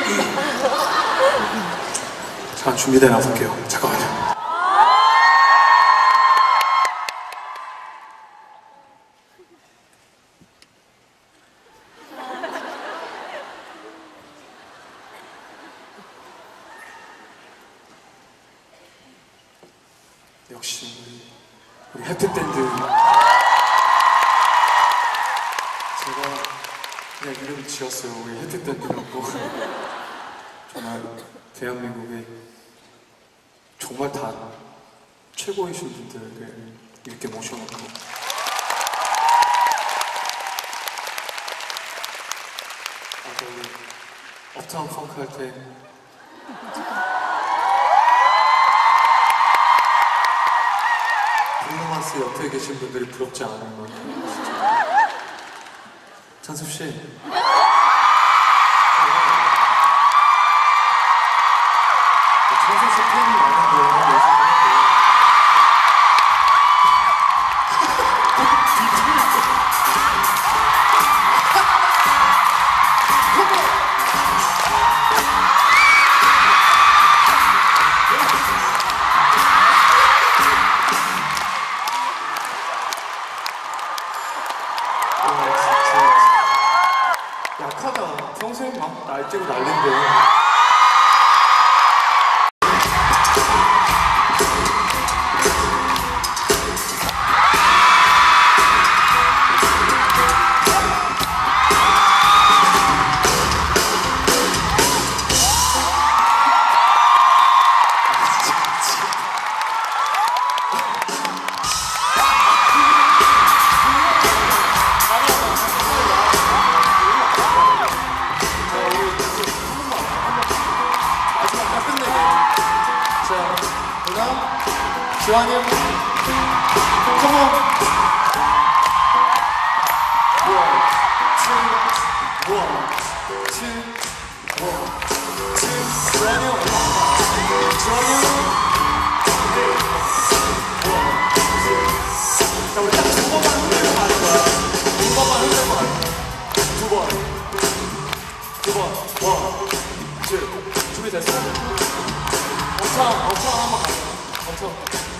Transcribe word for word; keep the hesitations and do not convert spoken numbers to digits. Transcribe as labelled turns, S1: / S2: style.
S1: 자, 준비돼 나볼게요. 잠깐만요. 역시 우리 해피밴드, 제가 그냥 이름 지었어요. 우리 해피밴드라고. 정말 대한민국에 정말 다 최고이신 분들을 이렇게 모셔놓고 아까 우리 업타운 펑크 할 때 브루노마스 옆에 계신 분들이 부럽지 않은 것 같아요. 진짜. 찬섭씨, 찬섭씨 팬이 많은데 약하다. 평소에 막 날뛰고 난린데. 지환이 형, 컴온! 원, 투, 원, 투, 원, 투. 지환이 형, 지환이 형, 원, 투. 자, 우리 딱 두 번만 흔들고 가는 거야. 두 번만 흔들고 가는 거야. 두 번, 두 번, 원, 투. 준비됐어? 엄청, 엄청 한번 가자. 엄청.